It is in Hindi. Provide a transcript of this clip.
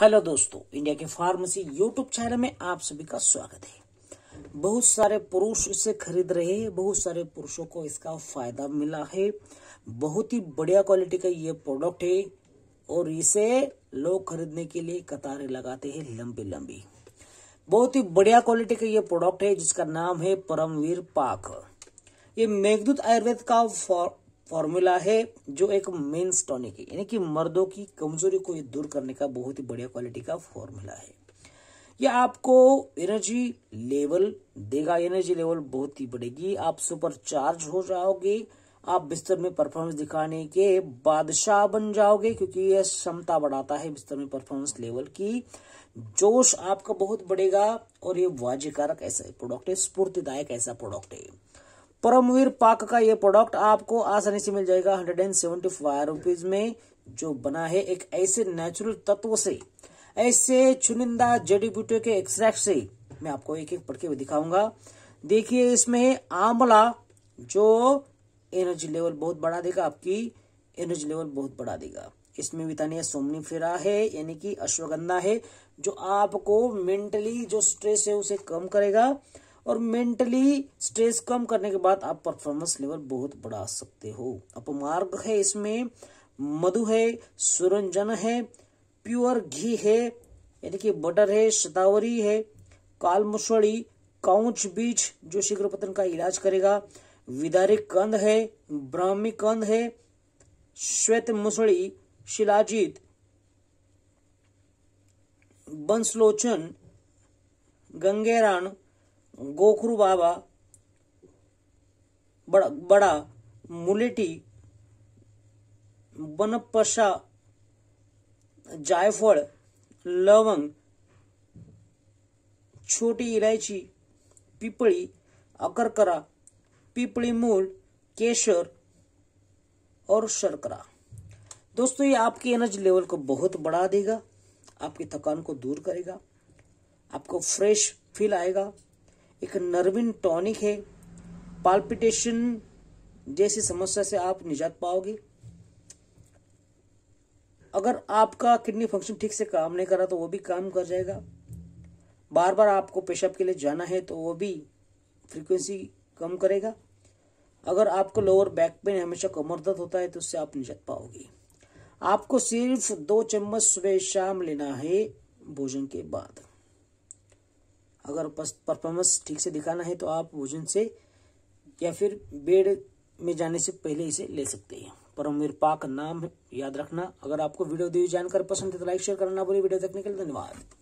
हेलो दोस्तों, इंडिया के फार्मेसी यूट्यूब चैनल में आप सभी का स्वागत है। बहुत सारे पुरुष इसे खरीद रहे हैं, बहुत सारे पुरुषों को इसका फायदा मिला है। बहुत ही बढ़िया क्वालिटी का ये प्रोडक्ट है और इसे लोग खरीदने के लिए कतारें लगाते हैं लंबी लंबी। बहुत ही बढ़िया क्वालिटी का ये प्रोडक्ट है जिसका नाम है परमवीर पाक। ये मेघदूत आयुर्वेद का फॉर्मूला है जो एक मेंस टॉनिक है, यानी कि मर्दों की कमजोरी को ये दूर करने का बहुत ही बढ़िया क्वालिटी का फॉर्मूला है। ये आपको एनर्जी लेवल देगा, एनर्जी लेवल बहुत ही बढ़ेगी, आप सुपर चार्ज हो जाओगे, आप बिस्तर में परफॉर्मेंस दिखाने के बादशाह बन जाओगे, क्योंकि यह क्षमता बढ़ाता है बिस्तर में परफॉर्मेंस लेवल की। जोश आपका बहुत बढ़ेगा और ये वाजिकारक ऐसा प्रोडक्ट है, स्फूर्तिदायक ऐसा प्रोडक्ट है। परमवीर पाक का ये प्रोडक्ट आपको आसानी से मिल जाएगा 175 रुपीज में, जो बना है एक ऐसे नेचुरल तत्व से, ऐसे चुनिंदा जड़ी बूटियों के एक्सट्रैक्ट से। मैं आपको एक एक पढ़ के दिखाऊंगा। देखिए, इसमें है आंवला जो एनर्जी लेवल बहुत बढ़ा देगा, आपकी एनर्जी लेवल बहुत बढ़ा देगा। इसमें विटानिया सोमनीफेरा है, यानी कि अश्वगंधा है, जो आपको मेंटली जो स्ट्रेस है उसे कम करेगा और मेंटली स्ट्रेस कम करने के बाद आप परफॉर्मेंस लेवल बहुत बढ़ा सकते हो। अपमार्ग है, इसमें मधु है, सुरंजन है, प्योर घी है, यानी कि बटर है, शतावरी है, कालमुसड़ी, काउच बीज जो शीघ्र पतन का इलाज करेगा, विदारिक कंद है, ब्राह्मी कंद है, श्वेत मुसड़ी, शिलाजीत, बंसलोचन, गंगेरान, गोखरू बाबा, बड़ा मुलेटी, बनपशा, जायफल, लवंग, छोटी इलायची, पिपली, अकरकरा, पिपली मूल, केसर और शर्करा। दोस्तों, ये आपकी एनर्जी लेवल को बहुत बढ़ा देगा, आपकी थकान को दूर करेगा, आपको फ्रेश फील आएगा। एक नर्विन टॉनिक है, पाल्पिटेशन जैसी समस्या से आप निजात पाओगे। अगर आपका किडनी फंक्शन ठीक से काम नहीं कर रहा तो वो भी काम कर जाएगा। बार बार आपको पेशाब के लिए जाना है तो वो भी फ्रीक्वेंसी कम करेगा। अगर आपको लोअर बैक पेन, हमेशा कमर दर्द होता है, तो उससे आप निजात पाओगे। आपको सिर्फ 2 चम्मच सुबह शाम लेना है भोजन के बाद। अगर परफॉर्मेंस ठीक से दिखाना है तो आप भोजन से या फिर बेड में जाने से पहले इसे ले सकते हैं। परमवीर पाक नाम याद रखना। अगर आपको वीडियो दी जानकर पसंद है तो लाइक शेयर करना ना भूलिए। वीडियो देखने के लिए धन्यवाद।